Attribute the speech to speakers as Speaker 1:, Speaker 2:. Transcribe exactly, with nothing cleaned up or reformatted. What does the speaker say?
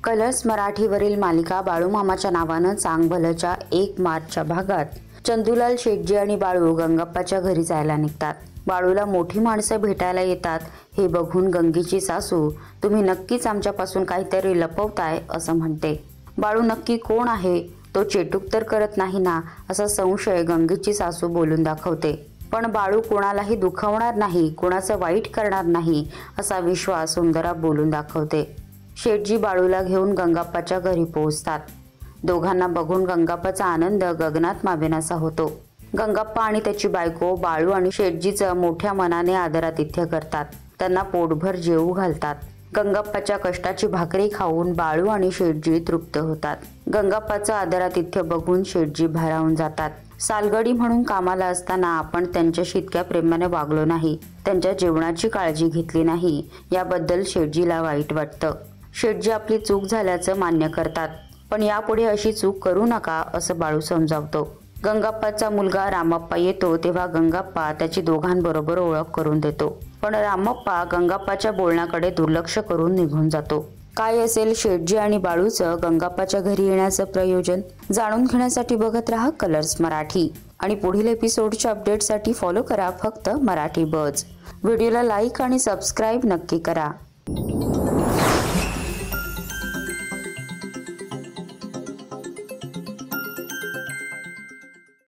Speaker 1: Colours मराठीवरील मालिका बाळूमामाच्या नावानं चांगभलच्या एक मार्चच्या भागात चंदूलाल शेटजी आणि बाळू गंगप्पाच्या घरी जायला निघतात। बाळूला मोठी माणसं भेटायला येतात हे बघून गंगीची सासू, तुम्ही नक्कीच आमच्यापासून काहीतरी लपवताय असं म्हणते। बाळू नक्की कोण आहे, तो चेटूक तर करत नाही ना, असा संशय गंगीची सासू बोलून दाखवते। पण बाळू कोणालाही दुखवणार नाही, कोणाचं वाईट करणार नाही असा विश्वास सुंदरा बोलून दाखवते। शेटजी बाळूला घेऊन गंगप्पाच्या घरी पोहोचतात। दोघांना बघून गंगप्पाचा आनंद गगनात मावेनासा होतो। गंगप्पा आणि त्याची बायको बाळू आणि शेटजीचं मोठ्या मनाने आदरातिथ्य करतात, त्यांना पोटभर जेवू घालतात। गंगप्पाच्या कष्टाची भाकरी खाऊन बाळू आणि शेटजी तृप्त होतात। गंगप्पाचं आदरातिथ्य बघून शेटजी भारावून जातात। सालगडी म्हणून कामाला असताना आपण त्यांच्याशी इतक्या प्रेमाने वागलो नाही, त्यांच्या जेवणाची काळजी घेतली नाही, याबद्दल शेटजीला वाईट वाटतं। शेटजी आपली चूक झाल्याचं मान्य करतात, पण यापुढे अशी चूक करू नका असं बाळू समजावतो। गंगप्पाचा मुलगा रामप्पा येतो तेव्हा गंगप्पा त्याची दोघांबरोबर ओळख करून देतो, पण रामप्पा गंगप्पाच्या बोलण्याकडे दुर्लक्ष करून निघून जातो। काय असेल शेटजी आणि बाळूचं गंगप्पाच्या घरी येण्याचं प्रयोजन, जाणून घेण्यासाठी बघत राहा कलर्स मराठी आणि पुढील एपिसोडच्या अपडेटसाठी फॉलो करा फक्त मराठी बज। व्हिडिओला लाईक आणि सबस्क्राईब नक्की करा।